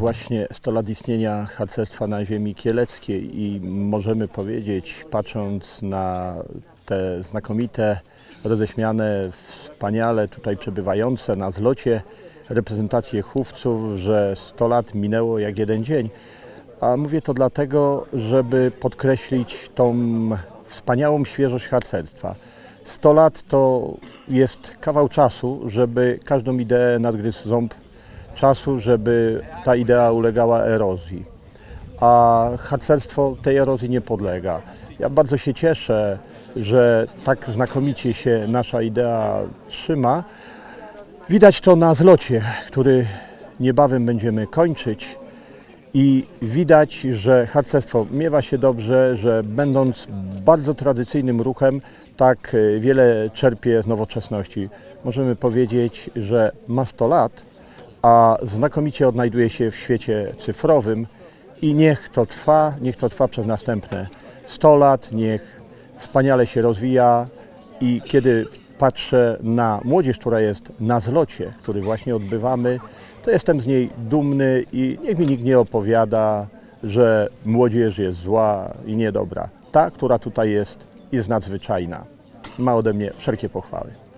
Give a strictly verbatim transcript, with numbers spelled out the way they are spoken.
właśnie sto lat istnienia harcerstwa na ziemi kieleckiej i możemy powiedzieć, patrząc na te znakomite, roześmiane, wspaniale tutaj przebywające na zlocie reprezentacje chówców, że sto lat minęło jak jeden dzień. A mówię to dlatego, żeby podkreślić tą wspaniałą świeżość harcerstwa. sto lat to jest kawał czasu, żeby każdą ideę nadgryzł ząb czasu, żeby ta idea ulegała erozji. A harcerstwo tej erozji nie podlega. Ja bardzo się cieszę, że tak znakomicie się nasza idea trzyma. Widać to na zlocie, który niebawem będziemy kończyć. I widać, że harcerstwo miewa się dobrze, że będąc bardzo tradycyjnym ruchem, tak wiele czerpie z nowoczesności. Możemy powiedzieć, że ma sto lat, a znakomicie odnajduje się w świecie cyfrowym i niech to trwa, niech to trwa przez następne sto lat, niech wspaniale się rozwija i kiedy patrzę na młodzież, która jest na zlocie, który właśnie odbywamy, to jestem z niej dumny i niech mi nikt nie opowiada, że młodzież jest zła i niedobra. Ta, która tutaj jest, jest nadzwyczajna. Ma ode mnie wszelkie pochwały.